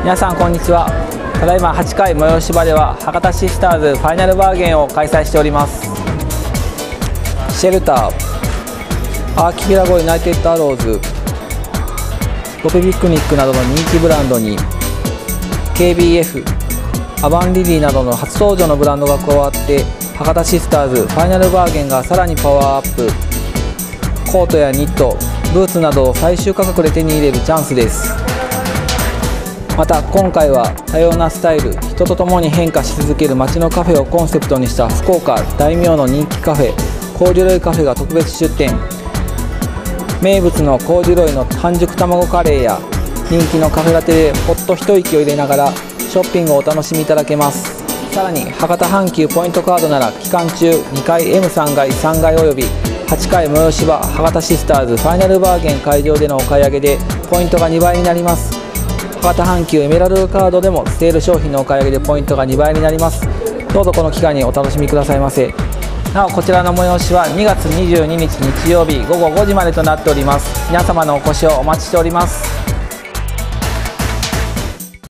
皆さんこんにちは。ただいま8回催し場では博多シスターズファイナルバーゲンを開催しております。シェルター、アーキピラゴユナイテッドアローズ、ロペピクニックなどの人気ブランドに KBF、アバンリリーなどの初登場のブランドが加わって博多シスターズファイナルバーゲンがさらにパワーアップ。コートやニット、ブーツなどを最終価格で手に入れるチャンスです。また今回は多様なスタイル、人と共に変化し続ける街のカフェをコンセプトにした福岡大名の人気カフェコーデュロイカフェが特別出店。名物のコーデュロイの半熟卵カレーや人気のカフェラテでほっと一息を入れながらショッピングをお楽しみいただけます。さらに博多阪急ポイントカードなら期間中2階 M3 階3階および8階催し場博多シスターズファイナルバーゲン会場でのお買い上げでポイントが2倍になります。博多阪急エメラルドカードでもセール商品のお買い上げでポイントが2倍になります。どうぞこの期間にお楽しみくださいませ。なおこちらの催しは2月22日日曜日午後5時までとなっております。皆様のお越しをお待ちしております。